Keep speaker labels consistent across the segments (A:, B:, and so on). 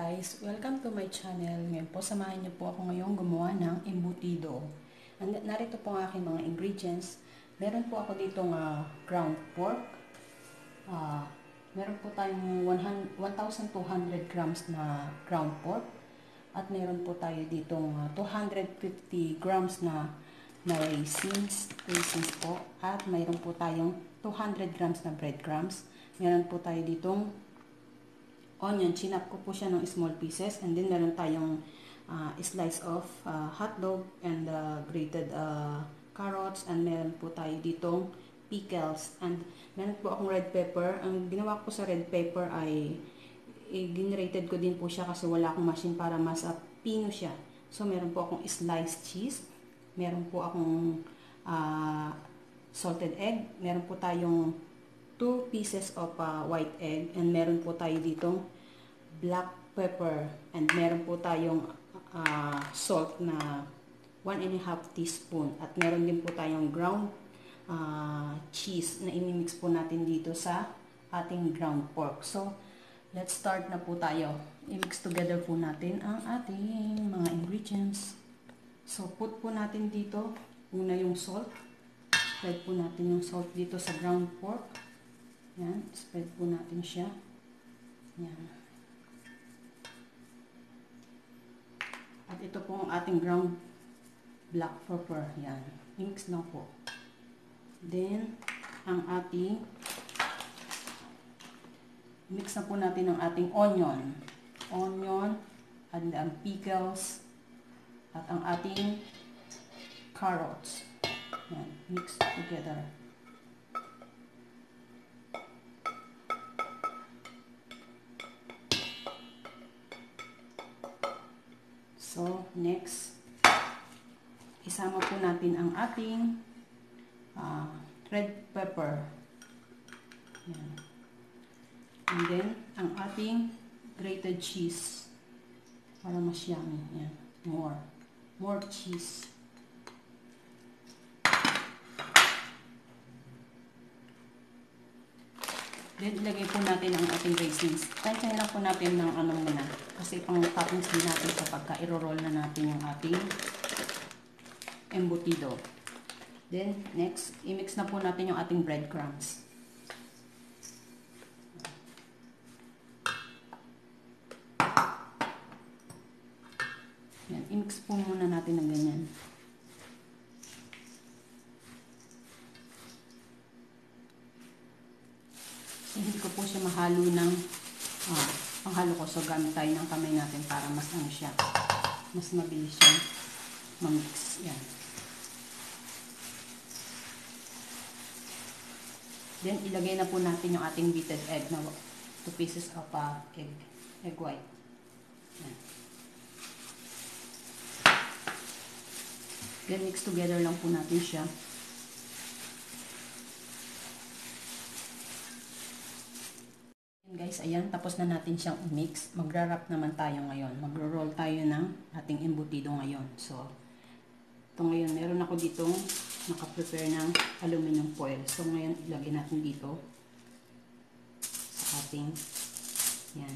A: guys! Welcome to my channel. Ngayon po, samahan niyo po ako ngayong gumawa ng embutido. Narito po ang aking mga ingredients. Meron po ako ditong ground pork. Meron po tayong 1,200 grams na ground pork. At meron po tayo ditong 250 grams na raisins po. At mayroon po tayong 200 grams na breadcrumbs. Meron po tayo ditong onion, chinap ko po siya ng small pieces, and then meron tayong slice of hotdog and grated carrots, and meron po tayo ditong pickles, and meron po akong red pepper. Ang ginawa ko sa red pepper ay ginrated ko din po siya kasi wala akong machine para mas pino siya. So meron po akong sliced cheese, meron po akong salted egg, meron po tayong 2 pieces of white egg, and meron po tayo ditong black pepper, and meron po tayong salt na 1.5 teaspoon, at meron din po tayong ground cheese na imimix po natin dito sa ating ground pork. So, let's start na po tayo. I-mix together po natin ang ating mga ingredients. So, put po natin dito una yung salt. Spread po natin yung salt dito sa ground pork. Yan, spread po natin siya. Yan. At ito po ang ating ground black pepper. Yan. I-mix lang po. Then, ang ating mix na po natin ang ating onion. Onion, and ang pickles, at ang ating carrots. Yan. Mix together. So, next, isama po natin ang ating red pepper. Yan. And then, ang ating grated cheese. Para mas yummy. Yan. More cheese. Then, ilagay po natin ang ating raisins. Tansyahin lang po natin ng muna. Kasi pang toppings din natin kapag i-roll na natin yung ating embutido. Then, next, i-mix na po natin yung ating breadcrumbs. Yan, i-mix po muna natin ng ganyan. Hindi ko po siya mahalo ng panghalo ko. So, gamit tayo ng kamay natin para mas siya. Mas mabilis siya mamix. Yan. Then, ilagay na po natin yung ating beaten egg na 2 pieces of egg white. Yan. Then, mix together lang po natin siya. Guys, ayan, tapos na natin siyang i-mix. Magra-wrap naman tayo ngayon. Magro-roll tayo ng ating embutido ngayon. So, ito ngayon, meron ako ditong naka-prepare ng aluminum foil. So, ngayon, ilagay natin dito sa ating, yan.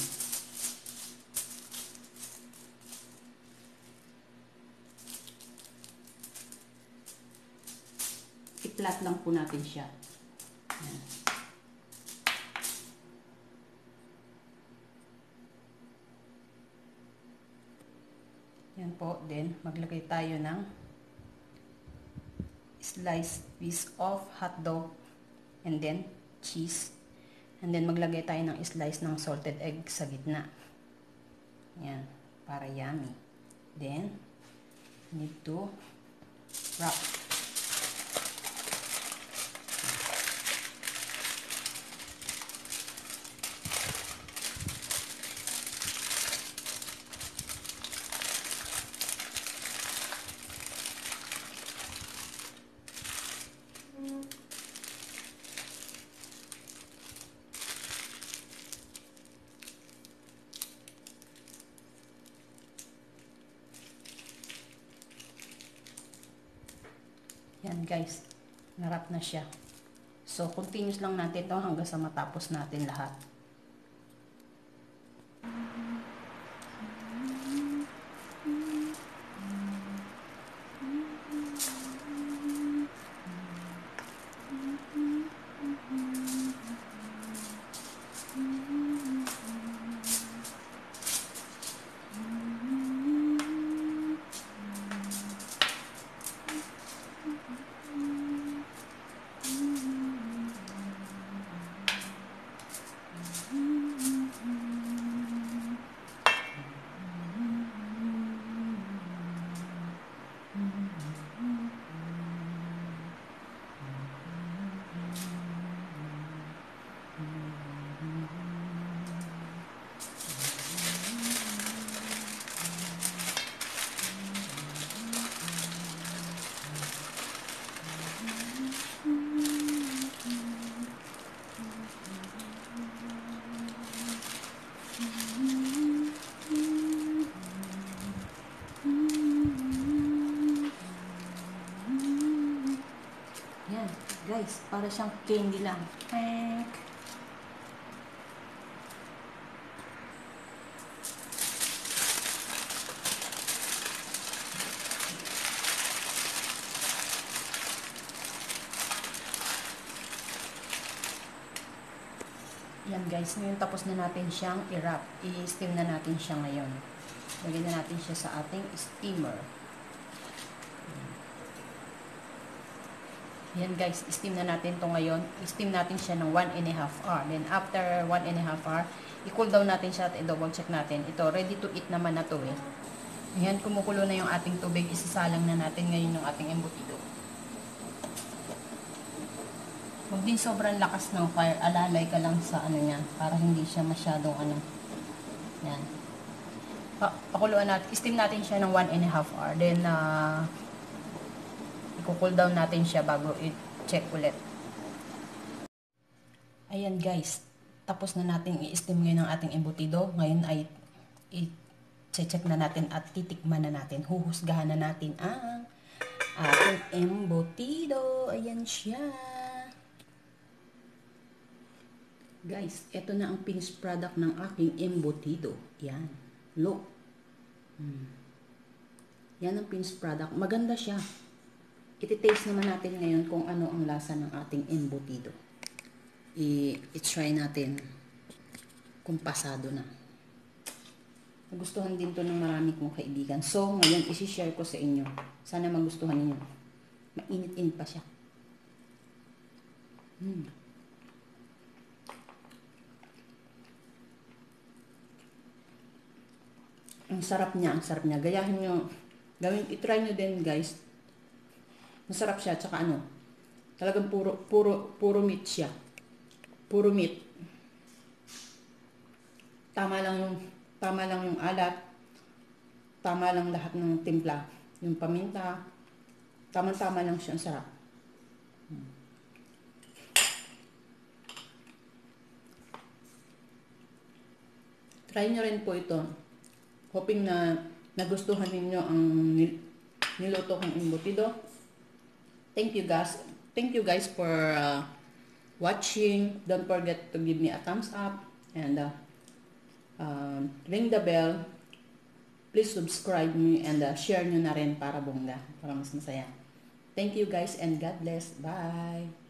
A: I-flat lang po natin siya. Yan. Yan po. Then, maglagay tayo ng sliced piece of hotdog and then cheese. And then, maglagay tayo ng slice ng salted egg sa gitna. Yan. Para yummy. Then, need to wrap. Yan guys, narap na siya. So, continuous lang natin ito hanggang sa matapos natin lahat. Yan, guys, para siyang candy lang. Pink. Yan guys, ngayon tapos na natin siyang i-wrap. I-steam na natin siya ngayon. Lagyan na natin siya sa ating steamer. Yan guys, steam na natin to ngayon. I-steam natin siya ng 1.5 hour. Then after 1.5 hour, i-cool down natin siya at i-double check natin. Ito, ready to eat naman na to eh. Ayan, kumukulo na yung ating tubig. Isasalang na natin ngayon yung ating embutido. Huwag din sobrang lakas ng fire. Alalay ka lang sa ano niya para hindi siya masyadong ano. Yan. Pakuluan natin. I-steam natin siya ng 1.5 hour. Then, i-cool down natin siya bago i-check ulit. Ayan guys, tapos na natin i-steam ngayon ang ating embutido. Ngayon ay i-check na natin at titikman na natin. Huhusgahan na natin ang ating embutido. Ayan siya. Guys, ito na ang finished product ng aking embutido. Yan. Look. Yan ang finished product. Maganda siya. Iti-taste naman natin ngayon kung ano ang lasa ng ating embutido. I-try natin kung pasado na. Nagustuhan din to ng marami kong kaibigan. So, ngayon isi-share ko sa inyo. Sana magustuhan niyo. Mainit-init pa siya. Ang sarap niya, ang sarap niya. Gayahin niyo, i-try niyo din guys. Masarap siya, tsaka ano, talagang puro meat siya. Puro meat. Tama lang yung alat. Tama lang lahat ng timpla. Yung paminta, tama-tama lang siya, ang sarap. Try nyo rin po ito. Hoping na nagustuhan ninyo ang niluto kong embutido. Thank you guys for watching. Don't forget to give me a thumbs up and ring the bell. Please subscribe me and share nyo na rin para bongga, para mas masaya. Thank you guys and God bless. Bye!